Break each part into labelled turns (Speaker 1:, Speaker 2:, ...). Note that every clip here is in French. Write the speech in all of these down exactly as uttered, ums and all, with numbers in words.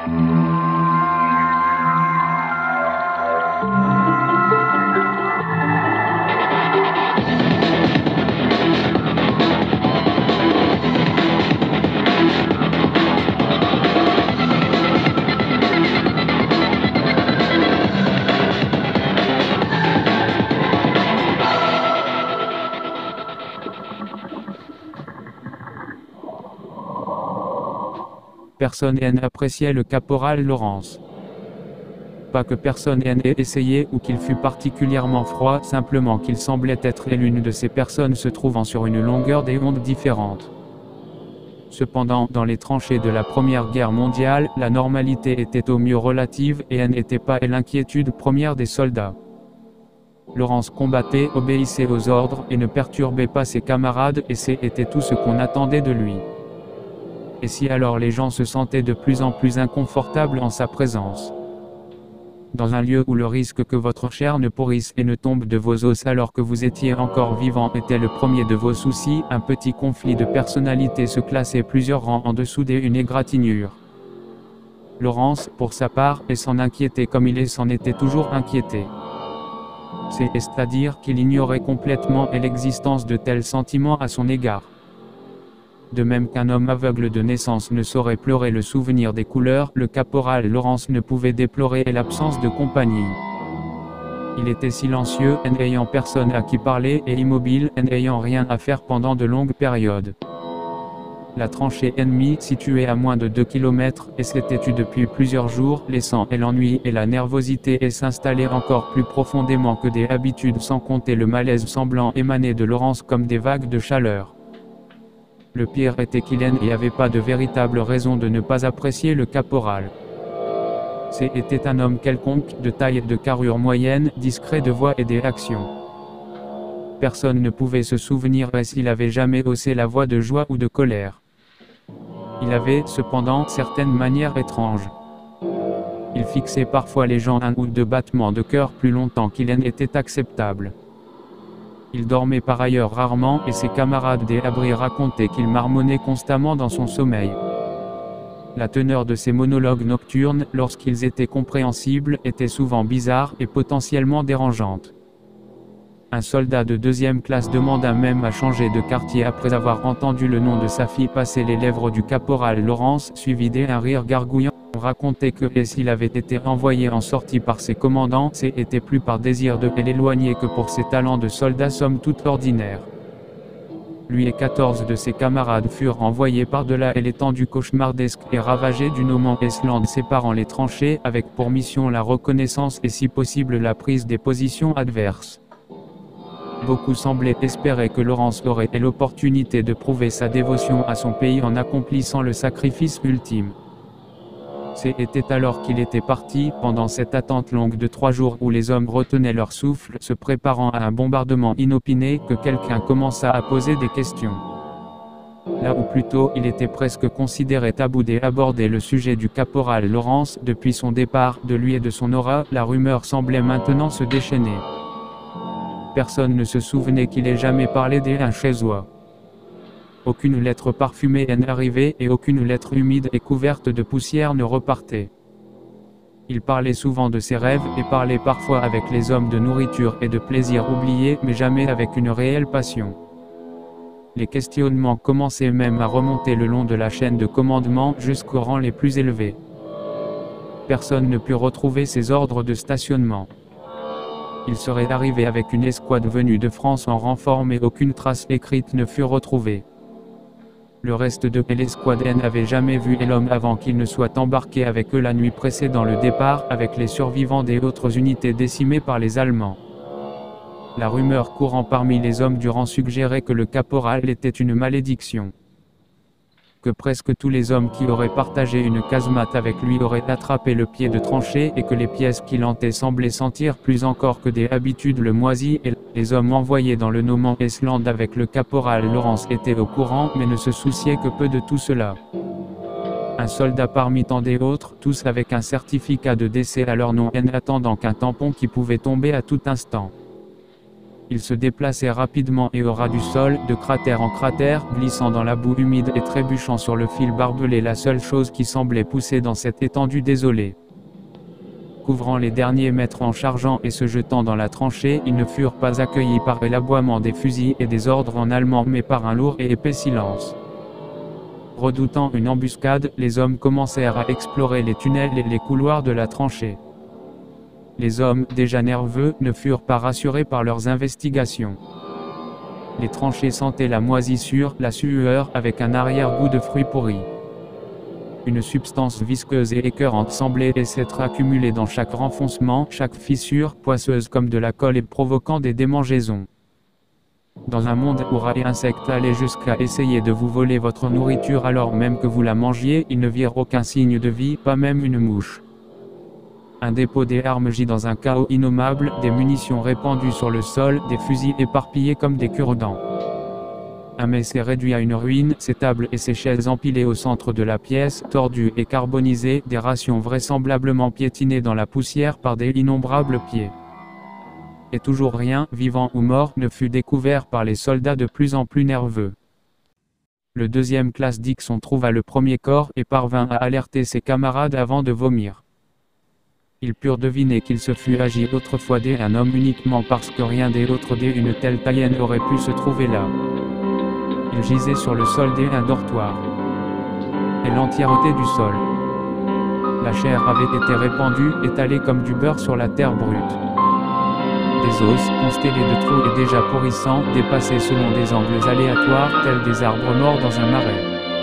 Speaker 1: Personne n'appréciait le caporal Lawrence. Pas que personne n'ait essayé ou qu'il fût particulièrement froid, simplement qu'il semblait être l'une de ces personnes se trouvant sur une longueur d'onde différente. Cependant, dans les tranchées de la Première Guerre mondiale, la normalité était au mieux relative et elle n'était pas l'inquiétude première des soldats. Lawrence combattait, obéissait aux ordres et ne perturbait pas ses camarades, et c'était tout ce qu'on attendait de lui. Et si alors les gens se sentaient de plus en plus inconfortables en sa présence? Dans un lieu où le risque que votre chair ne pourrisse et ne tombe de vos os alors que vous étiez encore vivant était le premier de vos soucis, un petit conflit de personnalité se classait plusieurs rangs en dessous d'une égratignure. Lawrence, pour sa part, et s'en inquiétait comme il s'en était toujours inquiété. C'est-à-dire qu'il ignorait complètement l'existence de tels sentiments à son égard. De même qu'un homme aveugle de naissance ne saurait pleurer le souvenir des couleurs, le caporal Lawrence ne pouvait déplorer l'absence de compagnie. Il était silencieux, n'ayant personne à qui parler, et immobile, n'ayant rien à faire pendant de longues périodes. La tranchée ennemie, située à moins de deux kilomètres, et s'était tue depuis plusieurs jours, laissant et l'ennui et la nervosité et s'installer encore plus profondément que des habitudes, sans compter le malaise semblant émaner de Lawrence comme des vagues de chaleur. Le pire était qu'il n'y avait pas de véritable raison de ne pas apprécier le caporal. C'était un homme quelconque, de taille et de carrure moyenne, discret de voix et d'actions. Personne ne pouvait se souvenir s'il avait jamais haussé la voix de joie ou de colère. Il avait, cependant, certaines manières étranges. Il fixait parfois les gens un ou deux battements de cœur plus longtemps qu'il n'était acceptable. Il dormait par ailleurs rarement, et ses camarades des abris racontaient qu'il marmonnait constamment dans son sommeil. La teneur de ses monologues nocturnes, lorsqu'ils étaient compréhensibles, était souvent bizarre et potentiellement dérangeante. Un soldat de deuxième classe demanda même à changer de quartier après avoir entendu le nom de sa fille passer les lèvres du caporal Lawrence, suivi d'un rire gargouillant. On racontait que, et s'il avait été envoyé en sortie par ses commandants, c'était plus par désir de l'éloigner que pour ses talents de soldat somme toute ordinaire. Lui et quatorze de ses camarades furent envoyés par-delà l'étendue cauchemardesque et ravagée du no man's land séparant les tranchées, avec pour mission la reconnaissance et si possible la prise des positions adverses. Beaucoup semblaient espérer que Lawrence aurait l'opportunité de prouver sa dévotion à son pays en accomplissant le sacrifice ultime. C'était alors qu'il était parti, pendant cette attente longue de trois jours où les hommes retenaient leur souffle, se préparant à un bombardement inopiné, que quelqu'un commença à poser des questions. Là où plus tôt il était presque considéré tabou d'aborder le sujet du caporal Lawrence, depuis son départ, de lui et de son aura, la rumeur semblait maintenant se déchaîner. Personne ne se souvenait qu'il ait jamais parlé d'un chez-soi. Aucune lettre parfumée n'arrivait et aucune lettre humide et couverte de poussière ne repartait. Il parlait souvent de ses rêves et parlait parfois avec les hommes de nourriture et de plaisir oubliés, mais jamais avec une réelle passion. Les questionnements commençaient même à remonter le long de la chaîne de commandement jusqu'aux rangs les plus élevés. Personne ne put retrouver ses ordres de stationnement. Il serait arrivé avec une escouade venue de France en renfort, mais aucune trace écrite ne fut retrouvée. Le reste de l'escouade n'avait jamais vu l'homme avant qu'il ne soit embarqué avec eux la nuit précédant le départ, avec les survivants des autres unités décimées par les Allemands. La rumeur courant parmi les hommes du rang suggérait que le caporal était une malédiction. Que presque tous les hommes qui auraient partagé une casemate avec lui auraient attrapé le pied de tranchée et que les pièces qu'il hantait semblaient sentir plus encore que des habitudes le moisi, et les hommes envoyés dans le no man's land avec le caporal Lawrence étaient au courant mais ne se souciaient que peu de tout cela. Un soldat parmi tant d'autres, tous avec un certificat de décès à leur nom en attendant qu'un tampon qui pouvait tomber à tout instant. ils se déplaçaient rapidement et au ras du sol, de cratère en cratère, glissant dans la boue humide et trébuchant sur le fil barbelé, la seule chose qui semblait pousser dans cette étendue désolée. Couvrant les derniers mètres en chargeant et se jetant dans la tranchée, ils ne furent pas accueillis par l'aboiement des fusils et des ordres en allemand mais par un lourd et épais silence. Redoutant une embuscade, les hommes commencèrent à explorer les tunnels et les couloirs de la tranchée. Les hommes, déjà nerveux, ne furent pas rassurés par leurs investigations. Les tranchées sentaient la moisissure, la sueur, avec un arrière-goût de fruits pourris. Une substance visqueuse et écœurante semblait s'être accumulée dans chaque renfoncement, chaque fissure, poisseuse comme de la colle et provoquant des démangeaisons. Dans un monde où rats et insectes allaient jusqu'à essayer de vous voler votre nourriture alors même que vous la mangiez, ils ne virent aucun signe de vie, pas même une mouche. Un dépôt d'armes gît dans un chaos innommable, des munitions répandues sur le sol, des fusils éparpillés comme des cure-dents. Un mets s'est réduit à une ruine, ses tables et ses chaises empilées au centre de la pièce, tordues et carbonisées, des rations vraisemblablement piétinées dans la poussière par des innombrables pieds. Et toujours rien, vivant ou mort, ne fut découvert par les soldats de plus en plus nerveux. Le deuxième classe Dixon trouva le premier corps et parvint à alerter ses camarades avant de vomir. Ils purent deviner qu'il se fût agi autrefois d'un homme uniquement parce que rien d'autre d'une telle taille n'aurait pu se trouver là. Il gisait sur le sol d'un dortoir. Et l'entièreté du sol. La chair avait été répandue, étalée comme du beurre sur la terre brute. Des os, constellés de trous et déjà pourrissants, dépassaient selon des angles aléatoires, tels des arbres morts dans un marais.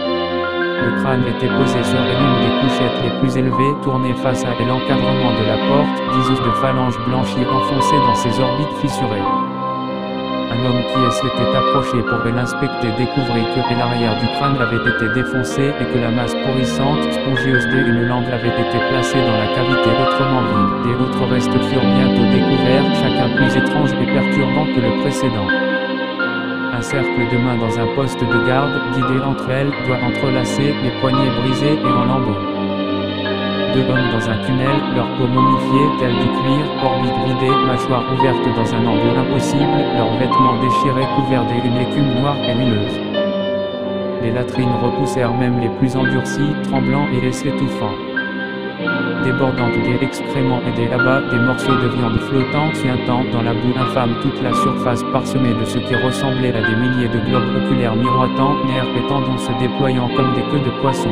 Speaker 1: Le crâne était posé sur l'une des couchettes les plus élevées, tourné face à l'encadrement de la porte, dix os de phalanges blanchies enfoncées dans ses orbites fissurées. Un homme qui s'était approché pour l'inspecter découvrit que l'arrière du crâne avait été défoncé et que la masse pourrissante, spongieuse d'une langue avait été placée dans la cavité autrement vide. Des autres restes furent bientôt découverts, chacun plus étrange et perturbant que le précédent. Un cercle de mains dans un poste de garde, guidé entre elles, doigts entrelacés, les poignets brisés et en lambeaux. Deux hommes dans un tunnel, leur peau momifiée, telle du cuir, orbites vidées, mâchoires ouvertes dans un angle impossible, leurs vêtements déchirés couverts d'une écume noire et huileuse. Les latrines repoussèrent même les plus endurcis, tremblants et s'étouffant. Débordant des excréments et des abats, des morceaux de viande flottants, suintant dans la boue infâme toute la surface parsemée de ce qui ressemblait à des milliers de globes oculaires miroitants, nerfs et tendons se déployant comme des queues de poissons.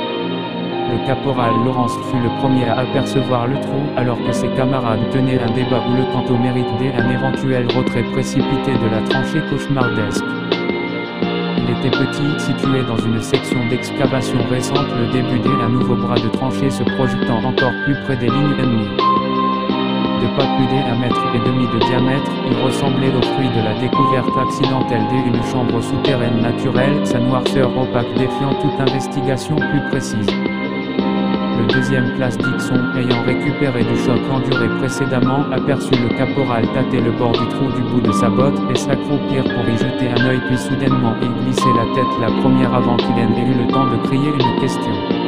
Speaker 1: Le caporal Lawrence fut le premier à apercevoir le trou, alors que ses camarades tenaient un débat houleux quant au mérite d'un éventuel retrait précipité de la tranchée cauchemardesque. Il était petit, situé dans une section d'excavation récente, le début d'un nouveau bras de tranchée se projetant encore plus près des lignes ennemies. De pas plus d'un mètre et demi de diamètre, il ressemblait au fruit de la découverte accidentelle d'une chambre souterraine naturelle, sa noirceur opaque défiant toute investigation plus précise. Le deuxième classe Dixon, ayant récupéré du choc enduré précédemment, aperçut le caporal tâter le bord du trou du bout de sa botte et s'accroupir pour y jeter un œil, puis soudainement il glissait la tête la première avant qu'il ait eu le temps de crier une question.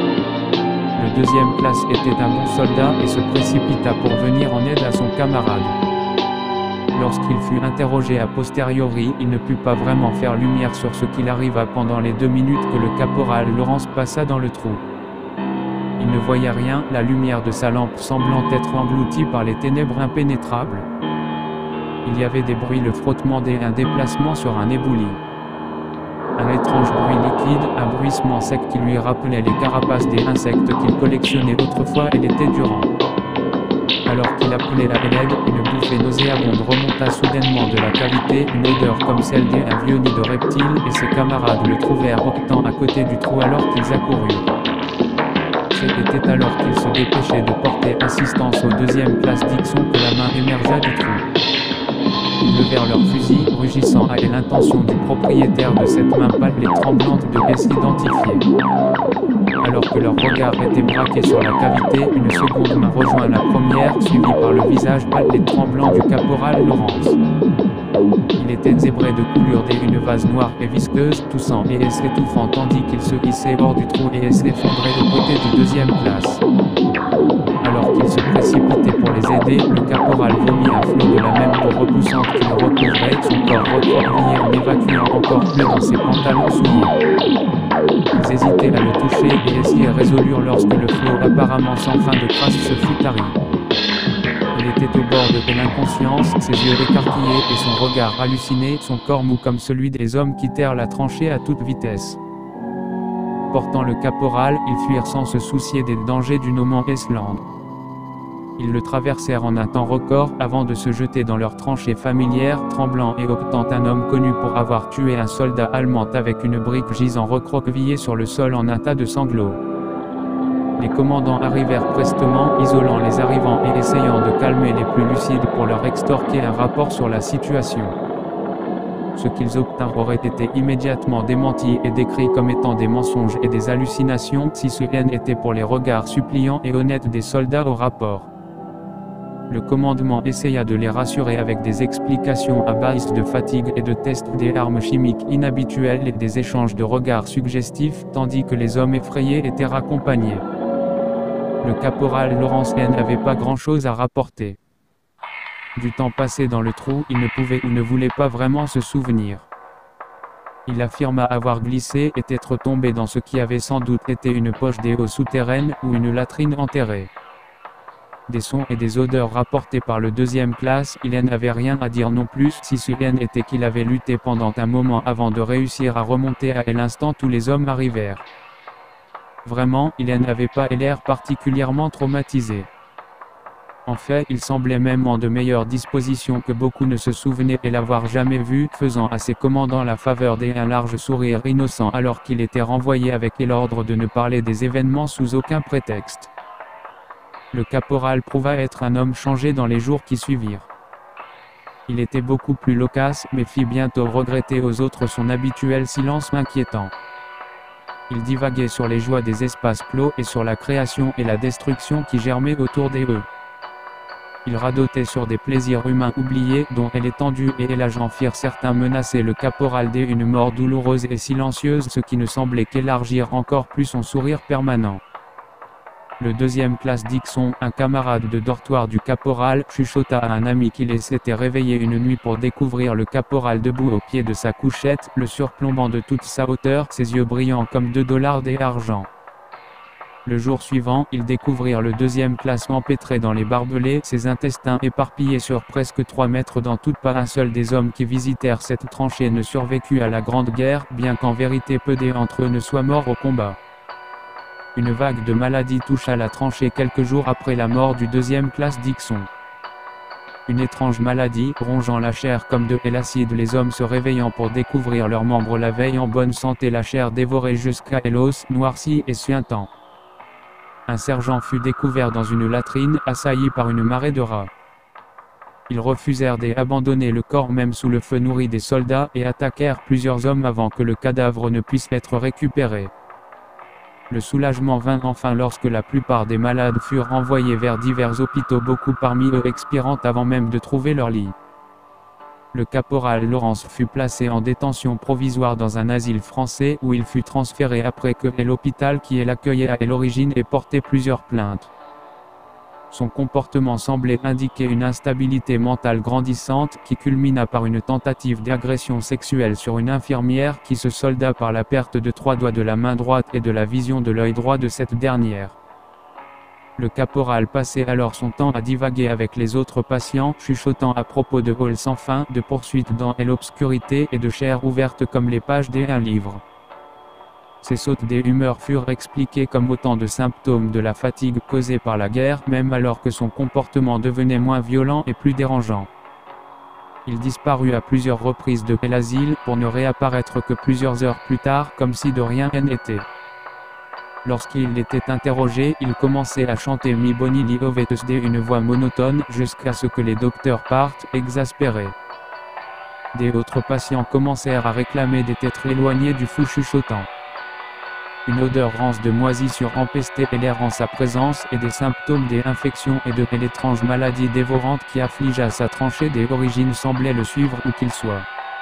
Speaker 1: Le deuxième classe était un bon soldat et se précipita pour venir en aide à son camarade. Lorsqu'il fut interrogé a posteriori, il ne put pas vraiment faire lumière sur ce qu'il arriva pendant les deux minutes que le caporal Lawrence passa dans le trou. Il ne voyait rien, la lumière de sa lampe semblant être engloutie par les ténèbres impénétrables. Il y avait des bruits, le frottement d'un déplacement sur un éboulis. Un étrange bruit liquide, un bruissement sec qui lui rappelait les carapaces des insectes qu'il collectionnait autrefois et l'été durant. Alors qu'il appelait à l'aide, une bouffée nauséabonde remonta soudainement de la cavité, une odeur comme celle d'un vieux nid de reptile, et ses camarades le trouvèrent octant à côté du trou alors qu'ils accoururent. C'était alors qu'ils se dépêchaient de porter assistance au deuxième classe Dixon que la main émergea du trou. Ils levèrent leurs fusils, rugissant à l'intention du propriétaire de cette main pâle et tremblante de s'identifier. Alors que leur regard était braqué sur la cavité, une seconde main rejoint la première, suivie par le visage pâle et tremblant du caporal Lawrence. Il était zébré de coulure d'une vase noire et visqueuse, toussant et s'étouffant tandis qu'il se hissait hors du trou et s'effondrait aux côtés du deuxième classe. Alors qu'il se précipitait pour les aider, le caporal vomit un flot de la même peau poussante qui le recouvrait, son corps recroquevillé en évacuant encore plus dans ses pantalons souillés. Ils hésitaient à le toucher et essayaient résolure lorsque le flot apparemment sans fin de crasse se fut tari. Il était au bord de l'inconscience, ses yeux écarquillés et son regard halluciné, son corps mou comme celui des hommes qui quittèrent la tranchée à toute vitesse. Portant le caporal, ils fuirent sans se soucier des dangers du No Man's Land. Ils le traversèrent en un temps record, avant de se jeter dans leur tranchée familière, tremblant et octant un homme connu pour avoir tué un soldat allemand avec une brique gisant recroquevillé sur le sol en un tas de sanglots. Les commandants arrivèrent prestement, isolant les arrivants et essayant de calmer les plus lucides pour leur extorquer un rapport sur la situation. Ce qu'ils obtinrent aurait été immédiatement démenti et décrit comme étant des mensonges et des hallucinations si ce n'était pour les regards suppliants et honnêtes des soldats au rapport. Le commandement essaya de les rassurer avec des explications à base de fatigue et de tests des armes chimiques inhabituelles et des échanges de regards suggestifs, tandis que les hommes effrayés étaient raccompagnés. Le caporal Lawrence n'avait pas grand-chose à rapporter. Du temps passé dans le trou, il ne pouvait ou ne voulait pas vraiment se souvenir. Il affirma avoir glissé et être tombé dans ce qui avait sans doute été une poche d'eau souterraine ou une latrine enterrée. Des sons et des odeurs rapportés par le deuxième classe, il n'avait rien à dire non plus si ce était qu'il avait lutté pendant un moment avant de réussir à remonter à l'instant où les hommes arrivèrent. Vraiment, il n'avait pas l'air particulièrement traumatisé. En fait, il semblait même en de meilleures dispositions que beaucoup ne se souvenaient et l'avoir jamais vu, faisant à ses commandants la faveur d'un large sourire innocent alors qu'il était renvoyé avec l'ordre de ne parler des événements sous aucun prétexte. Le caporal prouva être un homme changé dans les jours qui suivirent. Il était beaucoup plus loquace, mais fit bientôt regretter aux autres son habituel silence inquiétant. Il divaguait sur les joies des espaces clos et sur la création et la destruction qui germaient autour d'eux. Il radotait sur des plaisirs humains oubliés dont l'étendue et l'agent firent certains menacer le caporal d'une mort douloureuse et silencieuse, ce qui ne semblait qu'élargir encore plus son sourire permanent. Le deuxième classe Dixon, un camarade de dortoir du caporal, chuchota à un ami qu'il s'était réveillé une nuit pour découvrir le caporal debout au pied de sa couchette, le surplombant de toute sa hauteur, ses yeux brillants comme deux dollars d'argent. Le jour suivant, ils découvrirent le deuxième classe empêtré dans les barbelés, ses intestins éparpillés sur presque trois mètres dans toute. Pas un seul des hommes qui visitèrent cette tranchée ne survécut à la Grande Guerre, bien qu'en vérité peu d'entre eux ne soient morts au combat. Une vague de maladie toucha la tranchée quelques jours après la mort du deuxième classe Dixon. Une étrange maladie, rongeant la chair comme de l'acide, les hommes se réveillant pour découvrir leurs membres la veille en bonne santé, la chair dévorée jusqu'à l'os, noircie et suintant. Un sergent fut découvert dans une latrine, assailli par une marée de rats. Ils refusèrent d'abandonner le corps même sous le feu nourri des soldats et attaquèrent plusieurs hommes avant que le cadavre ne puisse être récupéré. Le soulagement vint enfin lorsque la plupart des malades furent renvoyés vers divers hôpitaux, beaucoup parmi eux expirant avant même de trouver leur lit. Le caporal Lawrence fut placé en détention provisoire dans un asile français où il fut transféré après que l'hôpital qui l'accueillait à l'origine ait porté plusieurs plaintes. Son comportement semblait indiquer une instabilité mentale grandissante qui culmina par une tentative d'agression sexuelle sur une infirmière qui se solda par la perte de trois doigts de la main droite et de la vision de l'œil droit de cette dernière. Le caporal passait alors son temps à divaguer avec les autres patients, chuchotant à propos de halls sans fin, de poursuites dans l'obscurité et de chairs ouvertes comme les pages d'un livre. Ces sautes des humeurs furent expliquées comme autant de symptômes de la fatigue causée par la guerre, même alors que son comportement devenait moins violent et plus dérangeant. Il disparut à plusieurs reprises de l'asile, pour ne réapparaître que plusieurs heures plus tard, comme si de rien n'était. Lorsqu'il était interrogé, il commençait à chanter Mi Boni Li Ovetus d'une voix monotone, jusqu'à ce que les docteurs partent, exaspérés. Des autres patients commencèrent à réclamer d'être éloignés du fou chuchotant. Une odeur rance de moisissure empestait l'air en sa présence et des symptômes des infections et de l'étrange maladie dévorante qui affligea sa tranchée des origines semblaient le suivre où qu'il soit.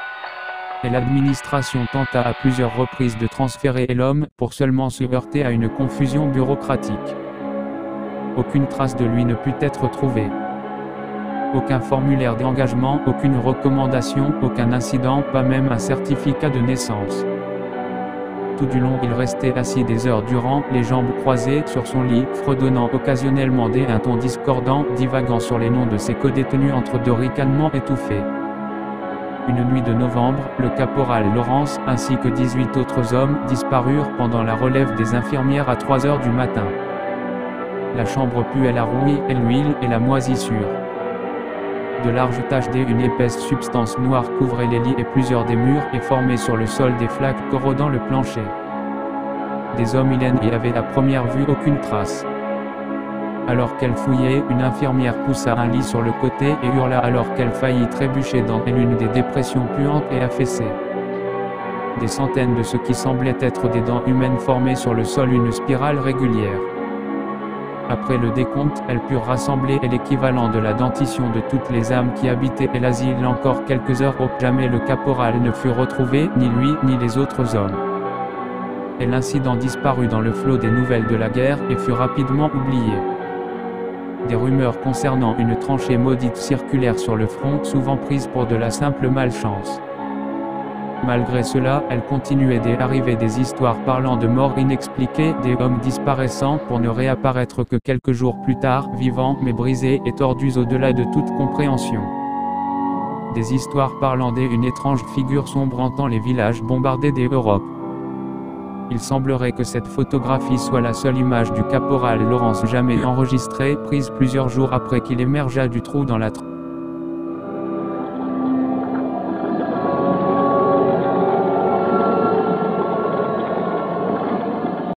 Speaker 1: Et l'administration tenta à plusieurs reprises de transférer l'homme, pour seulement se heurter à une confusion bureaucratique. Aucune trace de lui ne put être trouvée. aucun formulaire d'engagement, aucune recommandation, aucun incident, pas même un certificat de naissance. Tout du long il restait assis des heures durant, les jambes croisées sur son lit, fredonnant occasionnellement des un ton discordant, divaguant sur les noms de ses codétenus entre deux ricanements étouffés. Une nuit de novembre, le caporal Lawrence, ainsi que dix-huit autres hommes, disparurent pendant la relève des infirmières à trois heures du matin. La chambre puait la rouille et l'huile et la moisissure. De larges taches d'eau, une épaisse substance noire couvrait les lits et plusieurs des murs, et formait sur le sol des flaques corrodant le plancher. Des hommes y avaient à première vue aucune trace. Alors qu'elle fouillait, une infirmière poussa un lit sur le côté et hurla alors qu'elle faillit trébucher dans l'une des dépressions puantes et affaissées. Des centaines de ce qui semblait être des dents humaines formaient sur le sol une spirale régulière. Après le décompte, elles purent rassembler l'équivalent de la dentition de toutes les âmes qui habitaient l'asile encore quelques heures au jamais le caporal ne fut retrouvé, ni lui, ni les autres hommes. Et l'incident disparut dans le flot des nouvelles de la guerre, et fut rapidement oublié. Des rumeurs concernant une tranchée maudite circulèrent sur le front, souvent prises pour de la simple malchance. Malgré cela, elle continuait d'arriver des histoires parlant de morts inexpliquées, des hommes disparaissant pour ne réapparaître que quelques jours plus tard, vivants mais brisés et tordus au-delà de toute compréhension. Des histoires parlant d'une étrange figure sombre hantant les villages bombardés des Europes. Il semblerait que cette photographie soit la seule image du caporal Lawrence jamais enregistrée, prise plusieurs jours après qu'il émergeât du trou dans la